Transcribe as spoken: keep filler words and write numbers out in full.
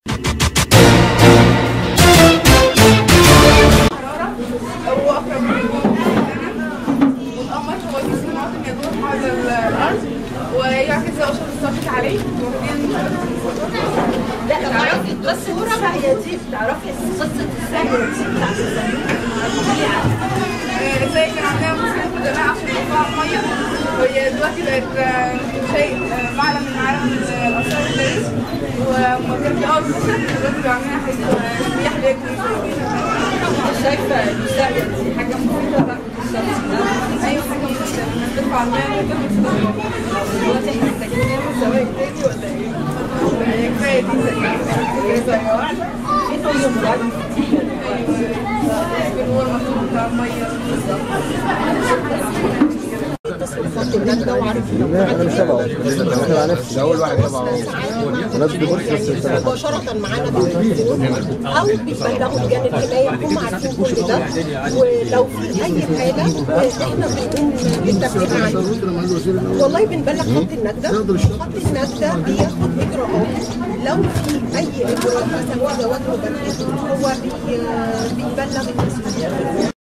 هو اقرب والقمر هو جسم مواطن يدور حول الارض ويعكس اشهر الساقط عليه واخدين. لا تعرفي قصه الساقيه دي، بتعرفي قصه الساقيه دي بتاعت ازاي كان عندنا مشكله في الجماعه عشان يرفعوا الميه، وهي دلوقتي بقت شيء معلم من معالم الاثار الباريس، وكان في اول فتره دلوقتي بقى عاملينها حيث سياح ليكوي. شايفه الساقيه دي حاجه مفيده بقى ايوه حاجه مفيده انك ترفع الميه دلوقتي احنا محتاجين نعمل سواق تاني ولا ايه؟ كفايه دي زي واحده ايه طول اليوم كتير هو المطلوب بتاع الميه لا انا مش تبعه، انا على نفسي اول واحد تبعه مباشرة معانا بالتليفون او بيبلغوا لجان الحماية، هم عارفين كل ده، ولو في اي حالة احنا بنقوم بالتبليغ عنه. والله بنبلغ خط النجدة، خط النجدة بياخد اجراءات لو في اي اجراء مثلا وجه وجه هو بيبلغ المسؤولين.